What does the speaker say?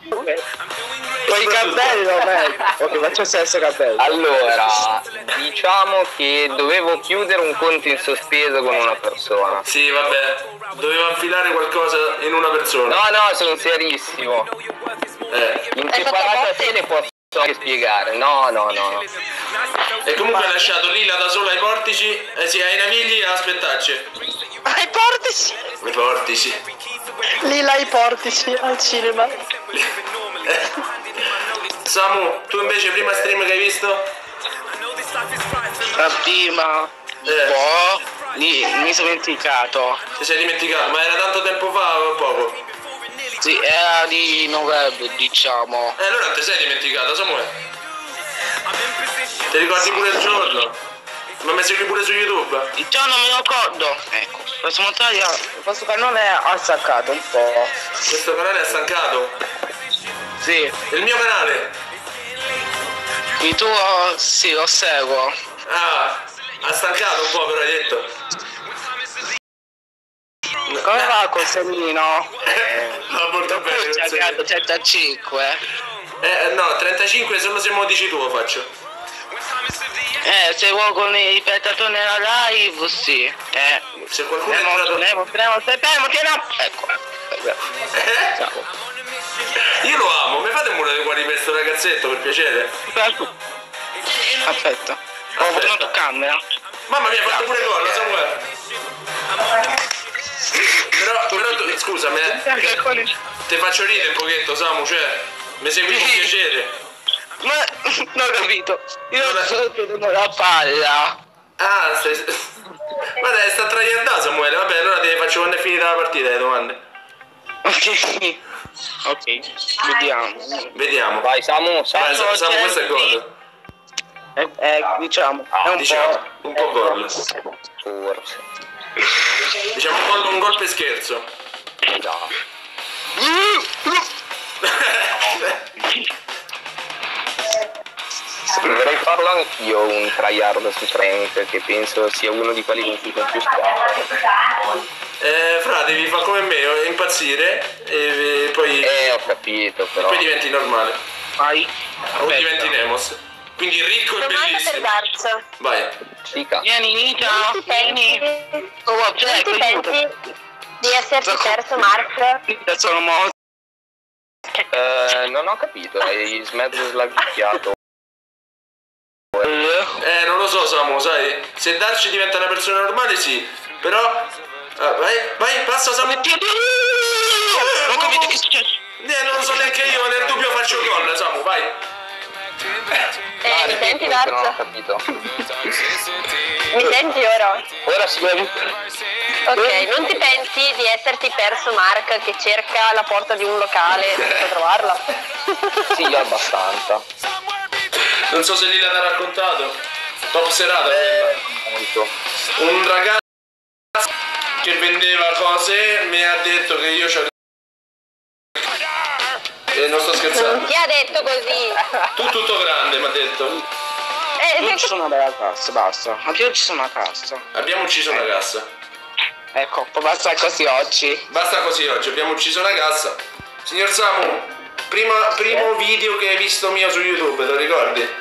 Poi i capelli ok, faccio senso capelli. Allora, diciamo che dovevo chiudere un conto in sospeso con una persona. Sì, vabbè, dovevo infilare qualcosa in una persona. No, sono serissimo. In che parata te le posso anche spiegare? No. E comunque hai lasciato Lila da sola ai portici, sì, ai navigli a aspettarci. Ai portici! I portici. Lila ai portici al cinema. Samu, tu invece prima stream che hai visto? La prima. Mi sono dimenticato. Ti sei dimenticato, ma era tanto tempo fa o poco? Sì, era di novembre, diciamo. Allora non ti sei dimenticato, Samuele. Ti ricordi pure il giorno? Ma mi segui pure su YouTube? Il giorno me lo ricordo. Ecco, questo canale ha staccato un po'. Questo canale è stancato. Sì. Il mio canale. Il tuo sì, lo seguo. Ah, ha stancato un po', però hai detto. Come va col semino? No, molto bene. Ci ha creato 35. No, 35 solo se me lo dici tu lo faccio. Se vuoi con i spettatori nella live, sì. Se qualcuno è entrato... Ecco. Ciao. Io lo amo, mi fate un muro di cuori per sto ragazzetto, per piacere? Aspetta. Ho venuto camera. Mamma mia, ha fatto pure gol, Samuele. Però tu, scusami, ti faccio ridere un pochetto, Samu, cioè, mi segui con piacere. Ma non ho capito. Io non so che non ho la palla. Ah, ma dai, sta traiando Samuele, vabbè, allora ti faccio quando è finita la partita le domande. Ok, vediamo. Vai Samu, Vai, Samu, questo è gol. Diciamo, è Un po' gol. Forse. Diciamo un gol per scherzo. No. Dovrei farlo anch'io un tryhard su Frank, che penso sia uno di quelli con cui con più spazio. Fra, devi fare come me, impazzire e poi... Ho capito, però. E poi diventi normale. Vai. O diventi Nemos. Quindi ricco e bellissimo. Vai. Chica. Vieni, ciao. Vieni. Non ti pensi di esserti perso, Mark? Sono morto. Non ho capito, hai smezzo slagicchiato. Non lo so, Samu, sai. Se Darci diventa una persona normale, sì. Però... vai, passa, Samu. Non capito che è successo. Non lo so neanche io, nel dubbio faccio gol, Samu, vai. Mi senti, Non ho Dark? capito. Mi senti ora? Ora si vede. Ok, non ti pensi di esserti perso, Mark, che cerca la porta di un locale senza trovarla? Sì, io abbastanza. Non so se Lila l'ha raccontato. Top serata quella. Molto. Un ragazzo che vendeva cose mi ha detto che io c'ho... non sto scherzando. Chi ha detto così? Tu tutto grande, mi ha detto. Non ci sono della cassa, basta. Anche io ci sono una cassa. Abbiamo ucciso una cassa. Ecco, basta così oggi. Basta così oggi, abbiamo ucciso una cassa. Signor Samu, primo video che hai visto mio su YouTube, te lo ricordi?